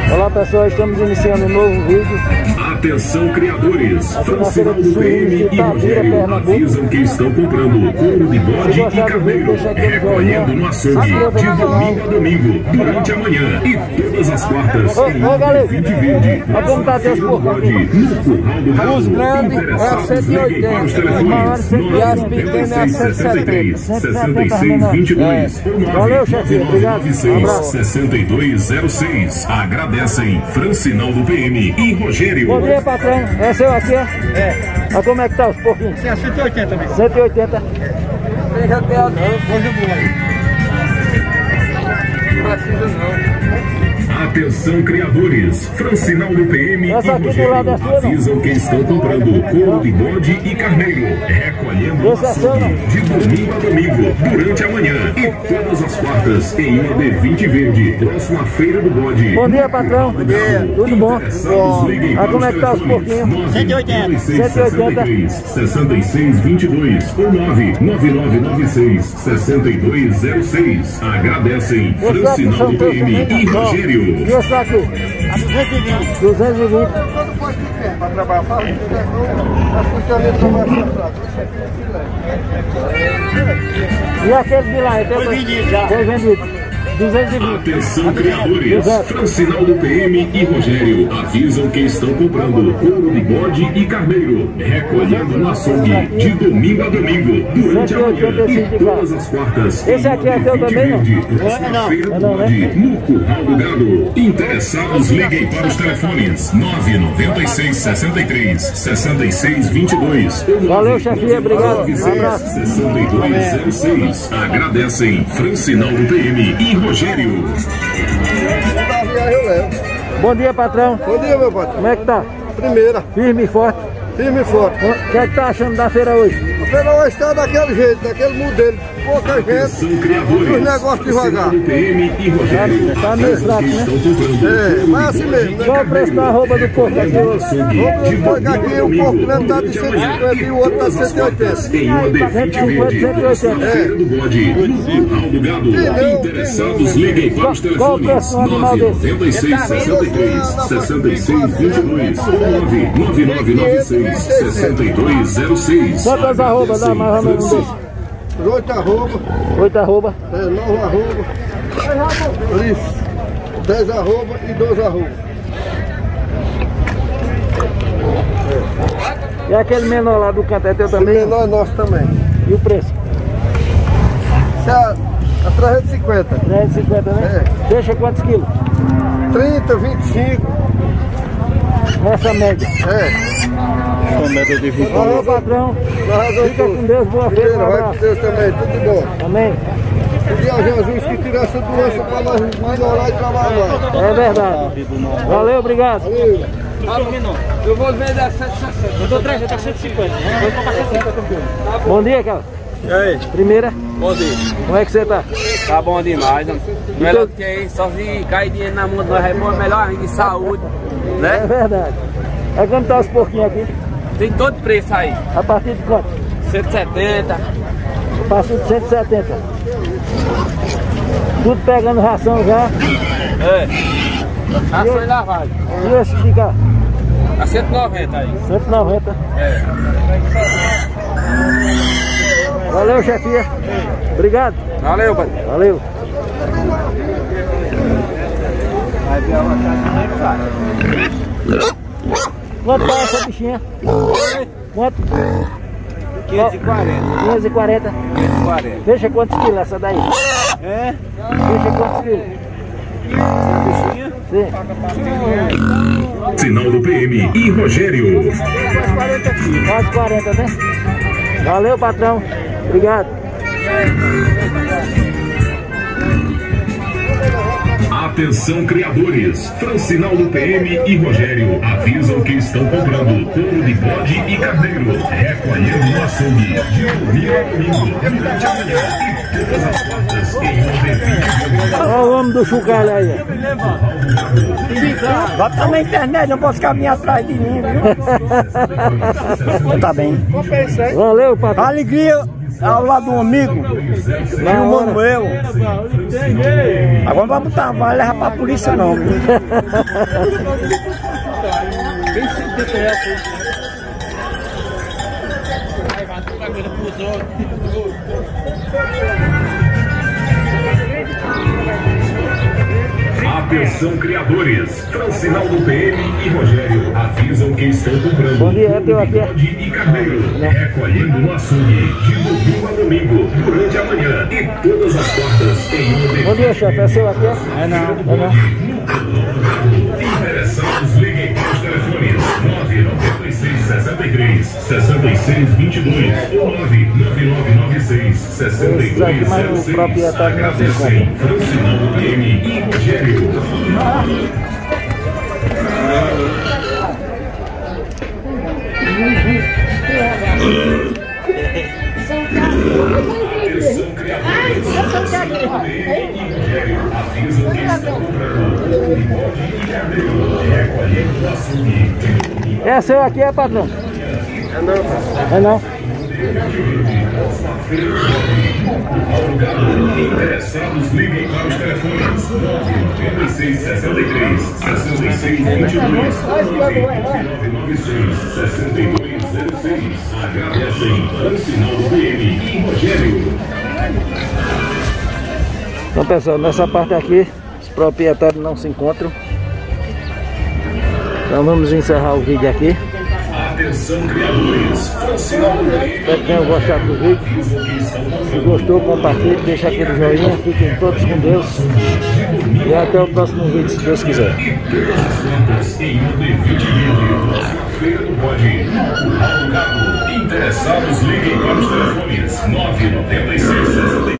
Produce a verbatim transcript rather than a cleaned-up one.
Olá pessoal, estamos iniciando um novo vídeo. Atenção criadores, Francinal do P M e Rogério avisam que estão comprando couro de bode e carneiro, recolhendo no açougue de domingo a domingo, durante a manhã e todas as quartas em vinte verde. Vamos dar Deus por bode no curral do gado. Os grandes é cento e oitenta, os maiores e as pequenas é cento e setenta. sessenta e seis, vinte e dois. Valeu, chefinho, obrigado. Um abraço. sessenta e dois zero seis. Agradecem Francinal do P M e Rogério. Bom dia, patrão. É seu aqui, é? É. Mas como é que tá os porquinhos? Sim, é cento e oitenta mesmo. cento e oitenta. Tem já tem a coisa boa aí. Não precisa não. Atenção criadores, Francinal do P M e Rogério avisam que estão comprando couro de bode e carneiro, recolhendo no açougue de domingo a domingo, durante a manhã e todas as quartas em uma D vinte verde, próxima feira do bode. Bom dia, patrão. Bom dia. Tudo bom? Bom. Ah, como é que tá os porquinhos? cento e oitenta. cento e oitenta. sessenta e seis, vinte e dois ou nove nove nove nove seis, sessenta e dois zero seis. Agradecem Francinal do P M e Rogério. E esse daqui? A duzentos e vinte. duzentos e vinte. Para trabalhar, fala. As costelinhas trabalham para E aquele de lá? Foi vendido já. Foi vendido. duzentos e vinte. Atenção criadores, Francinal do P M e Rogério avisam que estão comprando couro de bode e carneiro, recolhendo no açougue de domingo a domingo, durante a manhã e todas as quartas. Esse aqui é teu também, não? Próxima feira do bode, no curral do gado. Interessados, liguem para os telefones nove nove seis, sessenta e três, sessenta e seis, vinte e dois. Valeu, chefia, obrigado. Um abraço. sessenta e dois zero seis. Agradecem Francinal do P M e Rogério. eu levo. Bom dia, patrão. Bom dia, meu patrão. Como é que tá? Primeira. Firme e forte. Firme e forte. O que é que tá achando da feira hoje? A feira hoje está daquele jeito, daquele modelo. Pouca gente, os negócios devagar. P M e Rogério. Tá meio fraco, né? É, mas assim mesmo, né? Qual o preço da arroba do porco aqui hoje? Vamos pegar aqui, o porco mesmo está de cento e cinquenta e o outro está de cento e oitenta. Em uma D vinte verde, próxima feira do bode, no curral do gado. Interessados, liguem para os telefones nove nove seis, sessenta e três, sessenta e seis, vinte e dois ou nove nove nove nove seis, sessenta e dois zero seis. Quantas arrobas dá mais ou menos um desse? Oito arroba, Oito arroba. é, nove arroba, isso, dez arroba e doze arroba. E aquele menor lá do canto é teu Esse também? menor é nosso também. E o preço? Isso é a, a trezentos e cinquenta. trezentos e cinquenta, né? É. Deixa quantos quilos? trinta, vinte e cinco. Nessa média. É. Valeu, patrão. Fica com Deus, boa feira, um Vai com abraço. Deus também, tudo de bom. Amém. Pedir a Jesus que tire essa doença para nós melhorar e trabalhar. É verdade. Valeu, obrigado. Valeu. Eu vou vender a cento e sessenta. Eu dou três, eu tô cento e cinquenta. Eu vou passar cento e cinquenta. Bom dia, cara. E aí? Primeira, Bom dia. como é que você tá? Tá bom demais, não. Melhor do que isso, só se cair dinheiro na mão de nós, é melhor ainda de saúde, É né? verdade. Aí quanto tá os porquinhos aqui? Tem todo preço aí. A partir de quanto? cento e setenta. A partir de cento e setenta. Tudo pegando ração já. É. Ração e lavagem. E esse de cá? A cento e noventa aí. cento e noventa. É. Valeu, chefia. Obrigado. Valeu, pai. Valeu. Quanto tá essa bichinha? Quanto? quinhentos e quarenta. quinhentos e quarenta. quinhentos e quarenta. Fecha quantos quilos essa daí? É? Fecha quantos quilos? Bichinha? Sim. Sinal do P M e Rogério. Quase quarenta, né? Valeu, patrão. Obrigado. Atenção criadores, Francinal do P M e Rogério avisam que estão comprando couro de bode e carneiro, recolhendo no açougue de domingo a domingo, durante a manhã e todas as quartas em uma D vinte. Olha o homem do chocalho aí. Bota na internet, não posso caminhar atrás de mim, viu? Tá bem. Valeu, patrão. Alegria ao lado de um amigo, lá o Manuel. Agora não vai botar, vai levar pra polícia não. Atenção, criadores. Francinaldo P M e Rogério avisam que estão comprando Bom dia, eu aqui. bode e carneiro, recolhendo no açougue de domingo a domingo, durante a manhã e todas as quartas em um. Bom dia, chefe. É seu aqui? É não, é não. Interessados, liguem para os telefones nove nove seis, sessenta e três, sessenta e seis, vinte e dois ou nove nove nove nove seis, sessenta e dois zero seis. Agradecem Francinaldo P M e Rogério. Atenção, criadores. Francinaldo P M e Rogério avisam que estão comprando bode e carneiro, recolhendo o açougue. É seu aqui, é, patrão? É não, É não. Interessados, liguem para os telefones nove nove seis, sessenta e três, sessenta e seis, vinte e dois nove nove nove seis, sessenta e dois zero seis. Agradecem Francinaldo P M e Rogério. Então, pessoal, nessa parte aqui os proprietários não se encontram. Então vamos encerrar o vídeo aqui. Atenção, criadores. Francinaldo P M. Espero que tenham gostado do vídeo. Se gostou, compartilhe, deixa aquele joinha. Fiquem todos com Deus. E até o próximo vídeo, se Deus quiser. E todas as contas em um de vinte livre. Feira do Bode, Curral do Gado. Interessados, liguem para os telefones nove nove seis, sessenta